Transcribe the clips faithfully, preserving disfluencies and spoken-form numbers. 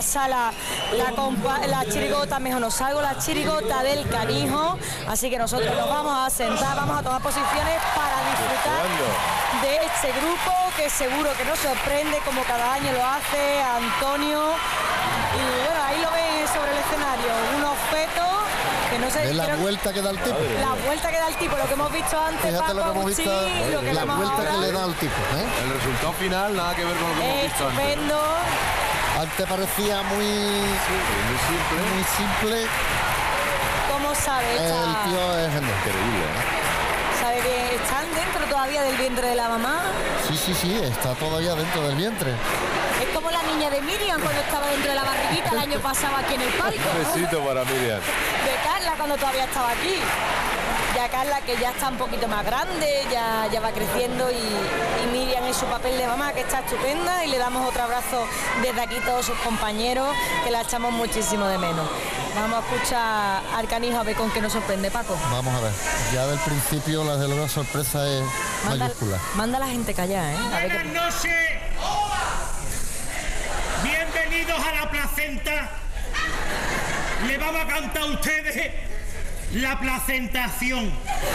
la sala la, compa la chirigota, mejor no salgo, la chirigota del Canijo, así que nosotros nos vamos a sentar, vamos a tomar posiciones para disfrutar de este grupo que seguro que nos sorprende como cada año lo hace Antonio. Y bueno, ahí lo ven sobre el escenario, unos fetos que no sé. Es la vuelta que da el tipo. La vuelta que da el tipo, lo que hemos visto antes. Fíjate Paco, lo que hemos visto, sí, lo que la vuelta ahora. que le da al tipo, ¿eh? El resultado final nada que ver con lo que hemos visto antes. Estupendo. Antes parecía muy, sí, muy simple. Muy simple. ¿Cómo sabe? El Esta... tío es increíble, ¿eh? ¿Sabe que están dentro todavía del vientre de la mamá? Sí, sí, sí, está todavía dentro del vientre. Es como la niña de Miriam cuando estaba dentro de la barriguita el año pasado aquí en el palco. Un besito para Miriam. De Carla cuando todavía estaba aquí. Ya Carla que ya está un poquito más grande, ya, ya va creciendo y, y Miriam en su papel de mamá que está estupenda y le damos otro abrazo desde aquí todos sus compañeros que la echamos muchísimo de menos. Vamos a escuchar al Canijo a ver con qué nos sorprende, Paco. Vamos a ver, ya del principio la de la sorpresa es manda, mayúscula. Manda a la gente callar, ¿eh? A ver Buenas qué... noches. Bienvenidos a la placenta. Le vamos a cantar a ustedes la placentación.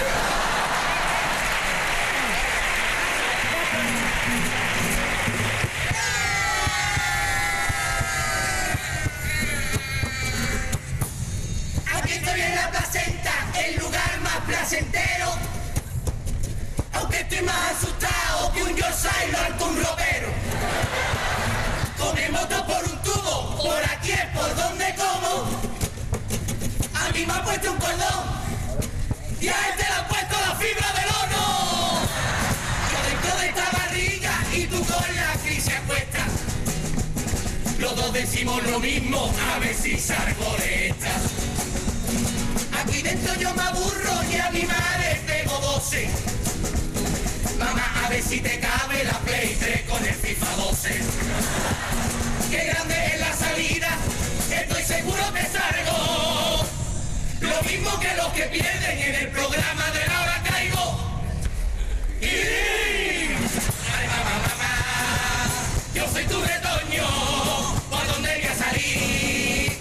Aquí estoy en la placenta, el lugar más placentero. Aunque estoy más asustado que un Yorkshire con un ropero. Comemos todo por un tubo, por aquí es por donde como. A mí me ha puesto un cordón y a este le ha puesto la fibra del horno. Yo dentro de esta barriga y tú con la crisis apuesta. Los dos decimos lo mismo, a ver si salgo de esta. Aquí dentro yo me aburro y a mi madre pego doce. Mamá, a ver si te cabe la Play tres con el FIFA doce. Qué grande es la salida, estoy seguro que salgo. Lo mismo que los que pierden en el programa de la hora caigo. Y... ay, mamá, mamá, yo soy tu retoño, ¿por dónde voy a salir?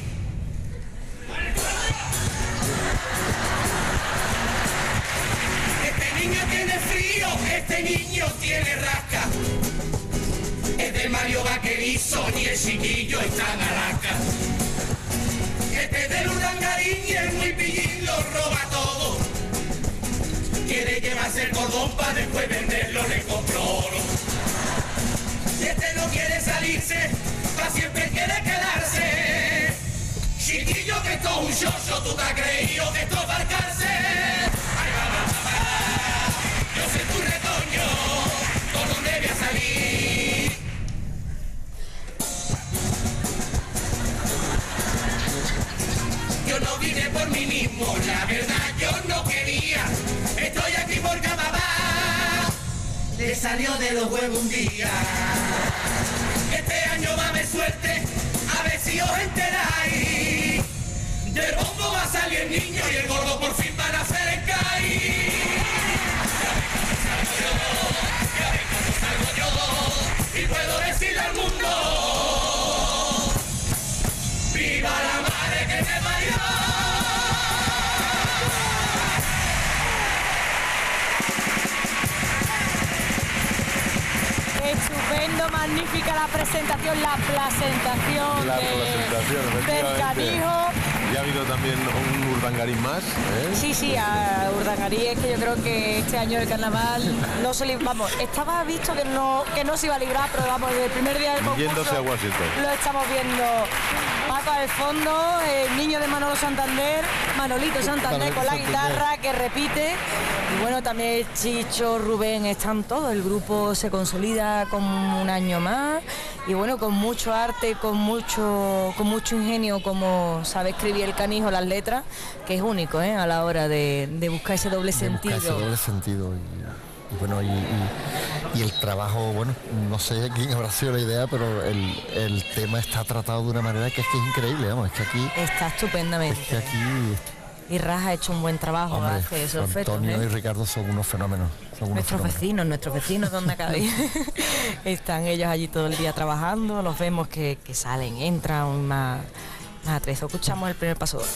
Este niño tiene frío, este niño tiene rasca. Es del Mario Vaquerizo, ni el chiquillo está en Alaska. Este es del Urdangarín y el muy pillín lo roba todo. Quiere llevarse el cordón para después venderlo, le compró oro. Y este no quiere salirse, para siempre quiere quedarse. Chiquillo que esto es un chocho, tú te has creído que esto va a cárcel. Ay, mamá, mamá, yo soy tu retoño, ¿por dónde voy a salir? Yo no vine por mí mismo, la verdad yo no quería. Estoy aquí porque a mamá le salió de los huevos un día. Este año va a haber suerte, a ver si os enteráis. Del bombo va a salir el niño y el gordo por fin van a hacer el CAI. Ya ven cómo salgo yo, ya ven cómo salgo yo, y puedo decirle al mundo: ¡viva la madre que me parió! Estupendo, magnífica la presentación, la presentación La de, presentación, del Canijo. Ya ha habido también un Urdangarín más, ¿eh? Sí, sí, a Urdangarín es que yo creo que este año el carnaval no se li... vamos, estaba visto que no que no se iba a librar, pero vamos, desde el primer día del concurso Yéndose a Washington. lo estamos viendo. Paco al fondo, el niño de Manolo Santander, Manolito Santander con la guitarra que repite. Y bueno, también Chicho, Rubén, están todos, el grupo se consolida con un año más y bueno, con mucho arte, con mucho con mucho ingenio, como sabe escribir el Canijo las letras, que es único, ¿eh? A la hora de, de buscar ese doble de sentido. Buscar ese doble sentido y, y bueno, y, y, y el trabajo, bueno, no sé quién habrá sido la idea, pero el, el tema está tratado de una manera que es que es increíble, vamos, es que aquí... Está estupendamente. Es que aquí y Raja ha hecho un buen trabajo. Hombre, Hace esos fetos, Antonio ¿eh? y Ricardo son unos fenómenos. Son unos Nuestros fenómenos. vecinos, nuestros vecinos donde acabéis. Están ellos allí todo el día trabajando, los vemos que, que salen, entran más, más atrezo. Escuchamos el primer paso doble.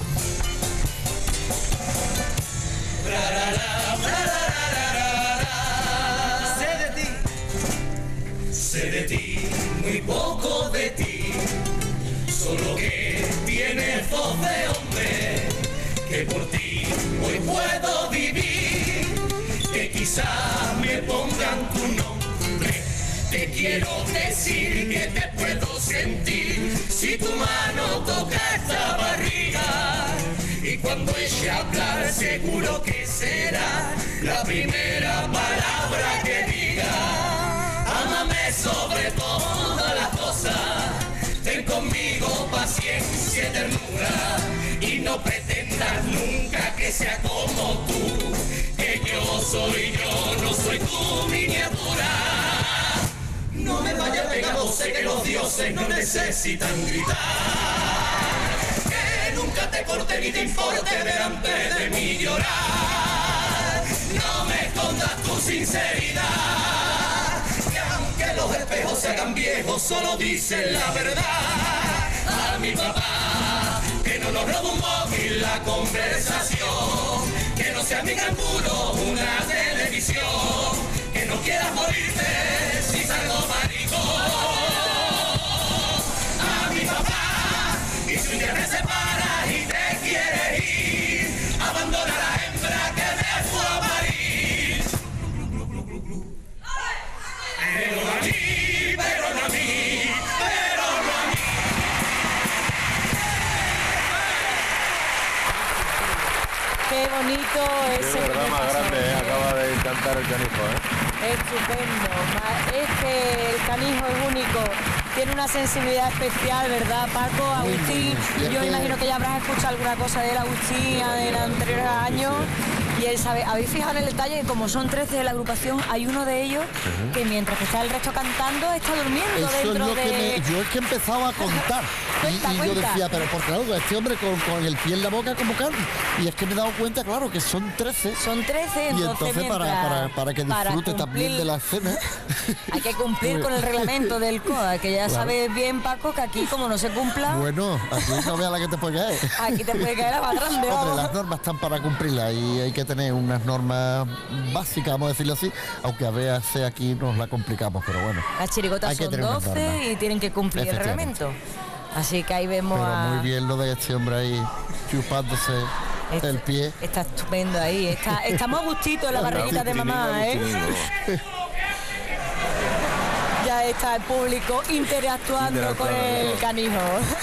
Sé de ti, sé de ti, muy poco de ti, solo que tienes voz de hombre, que por ti hoy puedo vivir, que quizá me pongan tu nombre, te quiero decir que te puedo sentir, si tu mano toca esta barriga, y cuando eche a hablar seguro que será la primera palabra que diga. Ámame sobre todas las cosas, ten conmigo paciencia y ternura, y no pretendas nunca que sea como tú, que yo soy yo, no soy tu miniatura. No me vaya pegado, sé que los dioses no necesitan gritar, que nunca te corte ni te importe delante de mí llorar. No me escondas tu sinceridad, que aunque los espejos se hagan viejos, solo dicen la verdad. A mi papá, que no nos roba un móvil la conversación, que no sea mi canguro una televisión, que no quieras morirte si salgo maricón. A mi papá, y si un día me separas y te quieres ir, abandona la hembra que me fue a parir. Pero a mí, pero no a mí, pero no a mí. Qué bonito Qué ese verdad primer más paso grande, ¿eh? doble. Acaba de cantar el canijo, ¿eh? Estupendo. Ma- Es que el canijo es único. Tiene una sensibilidad especial, ¿verdad, Paco? Agustín, Y es yo que- imagino que ya habrás escuchado alguna cosa de él, Agustín, en anteriores años. Y él sabe, habéis fijado en el detalle que como son trece de la agrupación, hay uno de ellos que mientras que está el resto cantando, está durmiendo Eso es dentro lo de... que me, yo es que empezaba a contar y, Cuenta, y yo cuenta. decía, pero por claro, este hombre con, con el pie en la boca como canta. Y es que me he dado cuenta, claro, que son trece. Son trece, Y entonces, entonces para, mientras- para, para que para disfrute también cumplir- de la escena. Hay que cumplir con el reglamento del C O A, que ya Claro. sabes bien, Paco, que aquí como no se cumpla, Bueno, aquí no veas la que te puede caer. aquí te puede caer la más grande. Hombre, vamos. las normas están para cumplirlas y hay que tener unas normas básicas, vamos a decirlo así, aunque a veces aquí nos la complicamos, pero bueno. Las chirigotas hay que son tener unas normas. doce y tienen que cumplir el Efectivamente. reglamento. Así que ahí vemos Pero a... muy bien lo de este hombre ahí chupándose Este- el pie. Está estupendo ahí. Está, estamos a gustito en la barriguita de mamá, ¿eh? Ya está el público interactuando con el canijo.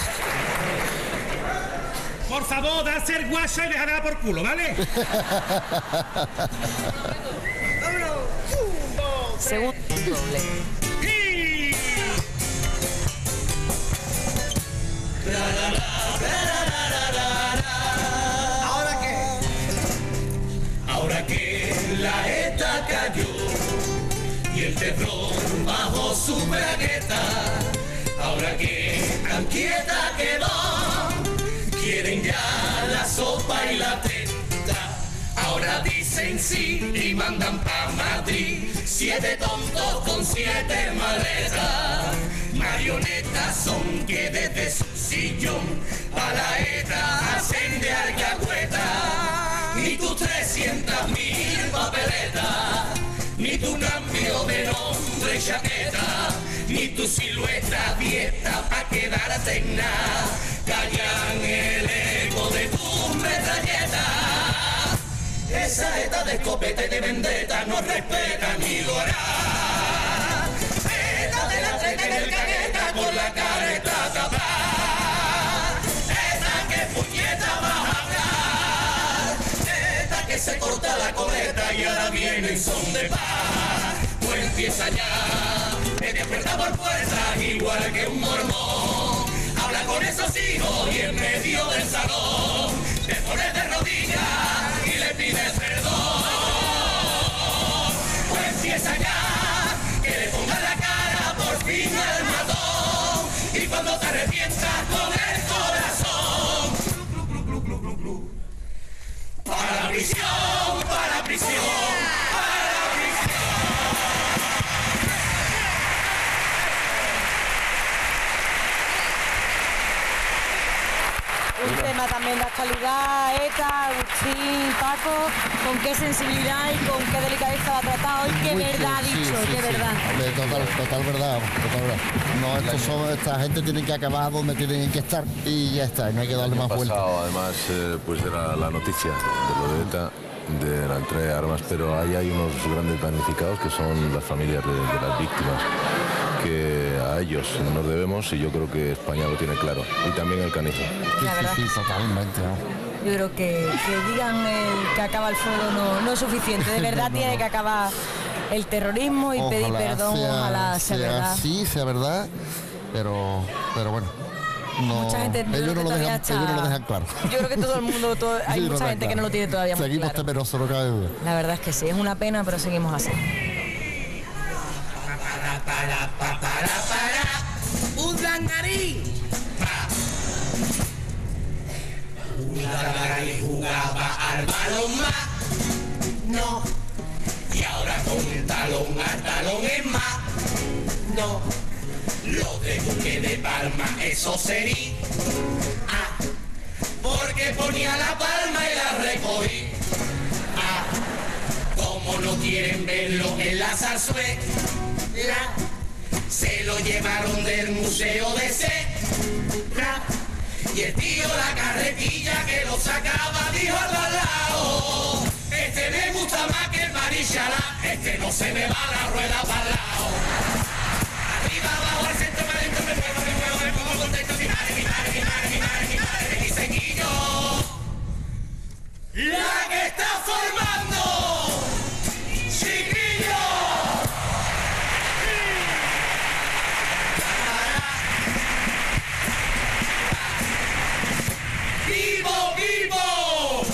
Por favor, da ser guasa y dejará por culo, ¿vale? Segundo doble. ¡Y! ¿Ahora qué? Ahora que la ETA cayó y el teflón bajo su bragueta, ahora que tan quieta quedó, quieren ya la sopa y la teta. Ahora dicen sí y mandan pa' Madrid siete tontos con siete maletas. Marionetas son que desde su sillón a la ETA hacen de alcahueta. Ni tus trescientas mil papeletas, ni tu cambio de nombre y chaqueta, ni tu silueta dieta pa' quedarte en nada, callan el eco de tus metralletas. Esa ETA de escopeta y de vendetta no respeta ni lo hará. ETA de la treta y del cagueta con la careta tapada. ETA que puñeta vas a hablar. ETA que se corta la coleta y ahora viene en son de paz. Pues empieza ya, media puerta por puerta, igual que un mormón. Habla con esos hijos y en medio del salón te pones de rodillas y le pides perdón. Pues empieza ya, que le ponga la cara por fin al matón. Y cuando te arrepientas con el corazón, prisión, para prisión, para prisión. Un tema también de actualidad, Eta, Agustín, Paco, con qué sensibilidad y con qué delicadeza lo ha tratado y qué Muy verdad ha bien, sí, dicho, sí, qué sí. verdad. De total, total verdad, total verdad. No, estos son, esta gente tiene que acabar donde tienen que estar y ya está, y no hay que darle más vueltas. Además, eh, pues era la noticia de lo de ETA, de la entrega de armas, pero ahí hay unos grandes damnificados que son las familias de, de las víctimas, que a ellos nos debemos y yo creo que España lo tiene claro, y también el Canijo. Sí, La verdad. sí, sí, totalmente. ¿no? Yo creo que, que digan el, que acaba el fuego no, no es suficiente, de verdad No, no, tiene no. que acabar el terrorismo y pedir Ojalá perdón, sea, ojalá sea sea verdad. así, sea verdad, pero, pero bueno. No, Mucha gente, yo creo ellos, que no lo todavía dejan, está- ellos no lo dejan claro. Yo creo que todo el mundo, todo- hay Sí, no mucha lo gente dejan que no lo tiene todavía muy Seguimos claro. temerosos, no cabe duda. La verdad es que sí, es una pena, pero seguimos así. Para, para, para, para, para, un langarín. Pa. Un langarín jugaba al balonmán. No. Y ahora con el talón al talón es más. No. Lo de Duque de Palma, eso sería. Ah. Porque ponía la palma y la recogí. Ah. Como no quieren verlo en la zarzuela, se lo llevaron del museo de Cera. Y el tío la carretilla que lo sacaba dijo al lado: este me gusta más que el Marichalá, este no se me va la rueda para el lado. Arriba, abajo, al centro, para adentro, me muevo, me muevo, me pongo contento. Mi madre, mi madre, mi madre, mi madre, mi madre, mi sequillo. La que está formando, chiquillo. ¡Vivo, vivo!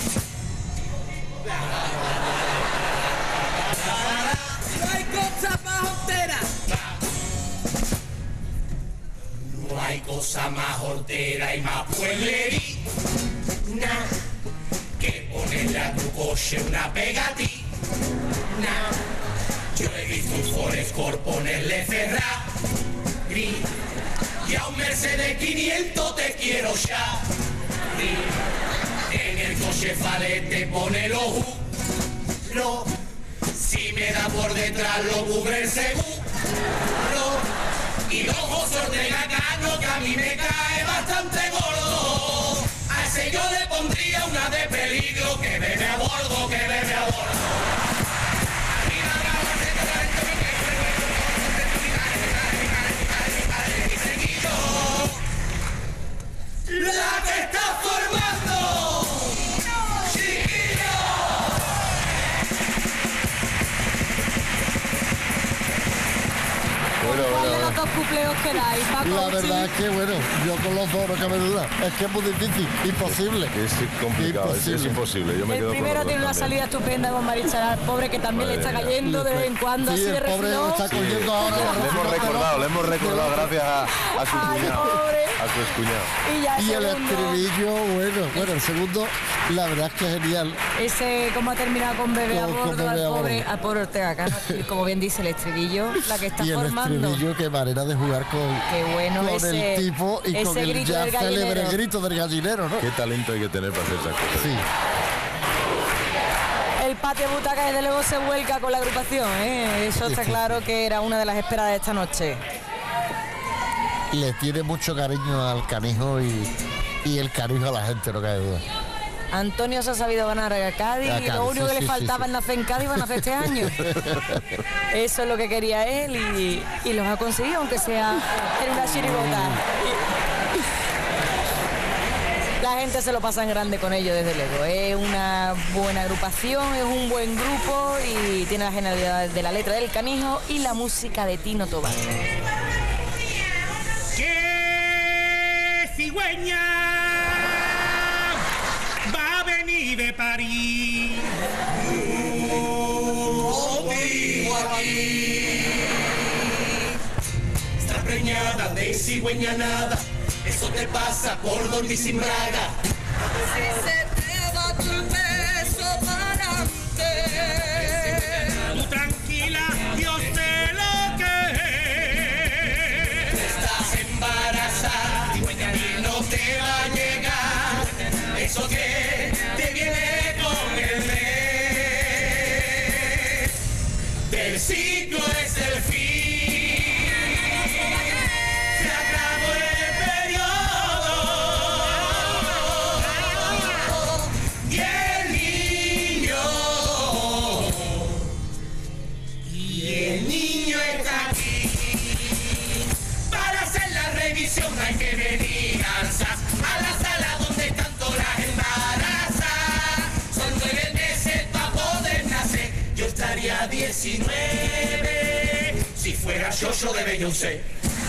No hay cosa más hortera. No hay cosa más hortera y más pueblerina que ponerle a tu coche una pegatina. Yo he visto un Forest Corp ponerle Ferrari y a un Mercedes quinientos te quiero ya. En el coche falete pone los U. No, si me da por detrás lo cubre el seguro. Y los ojos de Gacano que a mí me cae bastante gordo. A ese yo le pondría una de peligro, que bebe a bordo, que bebe a bordo. Arriba, bravo, centro, talento, mi pecho, mi pecho, mi madre, mi madre, mi madre, mi madre, mi madre, mi seguido. La que está formando, chiquillo. Bueno, ¿Cuál de bueno, los dos cupleos queráis, Paco? La Agustín? verdad es que, bueno, yo con los dos no cabe duda. Es que es muy difícil, imposible. es complicado, es, es imposible. Yo me El quedo primero con los tiene dos una salida también. estupenda con Marichalar, pobre, que también le está Madre mía. cayendo de vez en cuando, Sí, así de el pobre refilón. está cogiendo ahora. Le, los le hemos resultados. recordado, le hemos recordado gracias a, a su Ay, cuñado. pobre. A su excuñado. Y ya el Y el segundo, estribillo, bueno, bueno, el segundo, la verdad es que es genial. ese cómo ha terminado con bebé a Con- con bordo, Bebé al a pobre, bordo. al pobre Ortega Cano. Y como bien dice el estribillo, la que está Y el formando. estribillo, qué manera de jugar con, Qué bueno con ese- el tipo y ese con el grito ya del célebre gallinero. grito del gallinero, ¿no? Qué talento hay que tener para hacer esas cosas. Sí. El patio butaca desde luego se vuelca con la agrupación, ¿eh? Eso está claro que era una de las esperadas de esta noche. Le tiene mucho cariño al Canijo y, y el Canijo a la gente, no cabe duda. Antonio se ha sabido ganar a Cádiz A y Cádiz, lo único sí, que sí, le faltaba sí, es nacer en Cádiz, van a nacer este año. Eso es lo que quería él y, y los ha conseguido, aunque sea en una chirigota. La gente se lo pasa en grande con ellos, desde luego. Es una buena agrupación, es un buen grupo y tiene la genialidad de la letra del Canijo y la música de Tino Tobar. ¡Qué cigüeña va a venir de París! Contigo aquí. Está preñada de cigüeña nada, eso te pasa por dormir sin braga. Si se te va tu beso, Tú tranquila, yo sé lo que es. Estás embarazada y no te va a llegar eso que te viene con el mes. Del ciclo es el fin. Se acabó el periodo y el niño y el niño está aquí. Para hacer la revisión hay que venir alzas a la sala donde tanto las embarazas. Son nueve meses para poder nacer. Yo estaría diecinueve si fuera yo-yo de Beyoncé.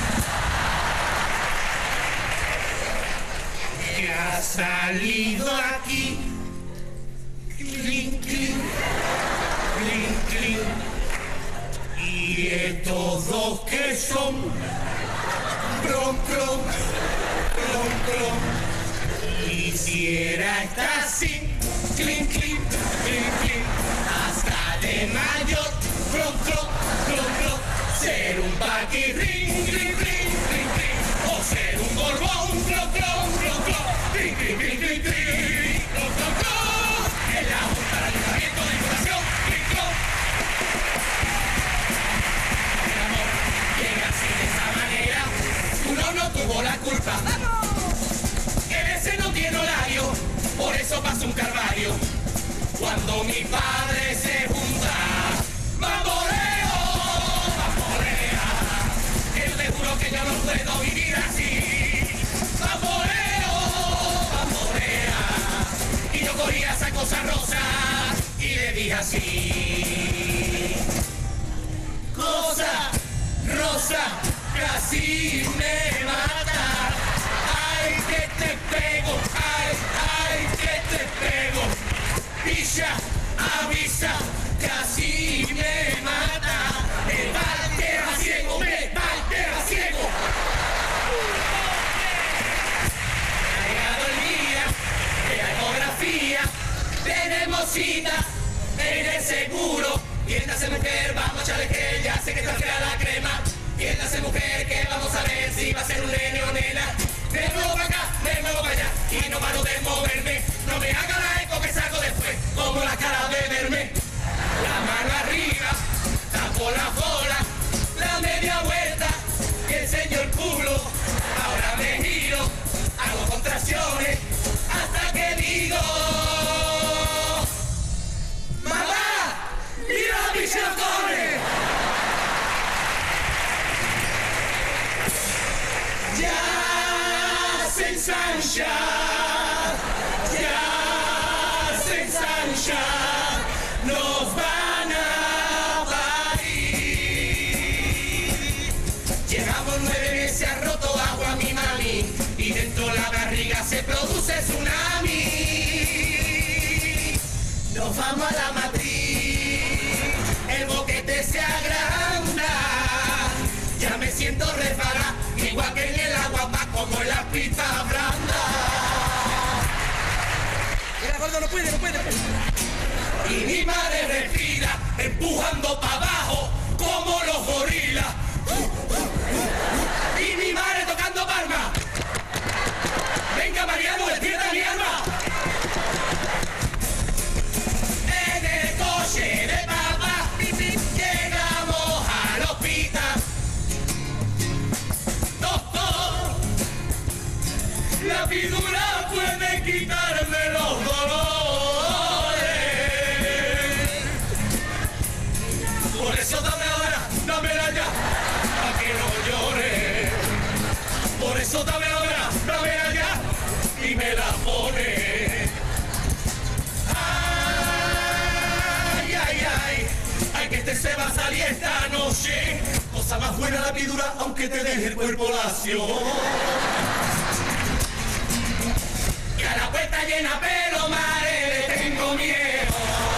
Que ha salido aquí. Clink, clink, clink, clink. Y estos dos que son clon, clon, clon, clon. Quisiera estar así, clink, clink, clink, clink. Hasta de mayor, clon, clon, clon, clon. Ser un paquirrín, clink, clink, clink, clink. O ser un borbón, clon, clon, clon, clon. Clink, clink, clink, clink, clink. Clon, clon, clon. En la Junta de Ayuntamiento de Información, clink, clon. El amor llega así de esa manera. Uno no tuvo la culpa. El ese no tiene horario, por eso pasa un calvario. Cuando mi padre se junta, bamboleo, bambolea. Que yo te juro que yo no puedo vivir así. Bamboleo, bambolea. Y yo cogía esa cosa rosa y le dije así. Cosa rosa, casi me mata. Ay, que te pego, ay, ay, que te pego. Pilla, avisa, casi me mata. Me va el tierra ciego, me va el tierra ciego. Ha llegado el día de la ecografía. Tenemos cita en el seguro. Tiéndase mujer, vamos a echarle que ya sé que está fea la crema. Tiéndase mujer, que vamos a ver si va a ser un nene o nena. Me muevo para acá, me muevo para allá y no paro de moverme. No me haga la eco que salgo después, como la cara de verme. La mano arriba, tapo la bola, la media vuelta y enseño el culo. Ahora me giro, hago contracciones hasta que digo: ¡mamá! ¡Mira mis cojones! Ya se ensancha, ya se ensancha, nos van a parir. Llevamos nueve meses, ha roto agua mi mami, y dentro de la barriga se produce tsunami. Nos vamos a la matriz, el boquete se agranda, ya me siento resbalada, igual que en el agua, pa' como en las pistas blandas. Mira, gordo, no puede, no puede, no puede. Y mi madre respira, empujando para abajo, como los gorilas. Y mi madre tocando palmas. Venga, Mariano, despierta mi alma. En el coche de papá, llegamos al hospital. La figura puede quitarme los dolores. Por eso dame ahora, dámela ya, para que no llore. Por eso dame ahora, dámela ya, y me la pone. Ay, ay, ay, ay, que este se va a salir esta noche. Cosa más buena la epidural, aunque te deje el cuerpo lacio. Y a la puerta llena, pero madre, le tengo miedo.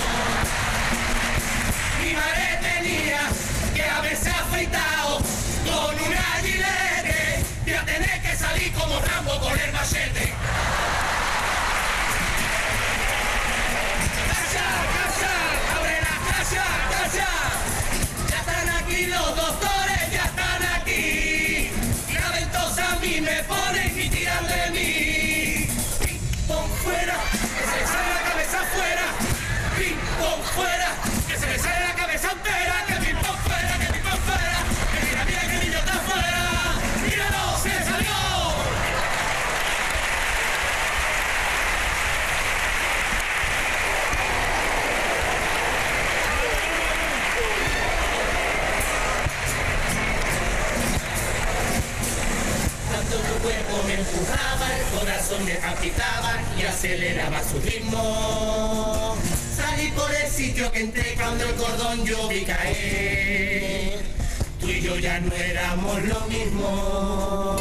Mi madre tenía que haberse afeitado con una gilete y a tener que salir como Rambo con el machete. ¡Casa, casa! cuerpo me empujaba, el corazón me agitaba y aceleraba su ritmo. Salí por el sitio que entré cuando el cordón yo vi caer. Tú y yo ya no éramos lo mismo.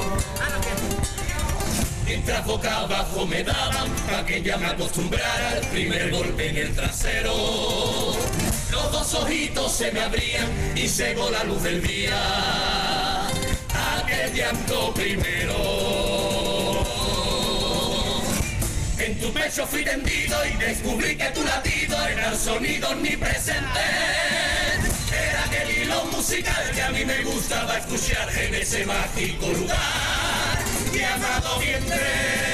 Mientras boca abajo me daban, pa' que ya me acostumbrara al primer golpe en el trasero. Los dos ojitos se me abrían y cegó la luz del día. Aquel llanto primero. En tu pecho fui tendido y descubrí que tu latido era el sonido omnipresente. Era aquel hilo musical que a mí me gustaba escuchar en ese mágico lugar llamado vientre.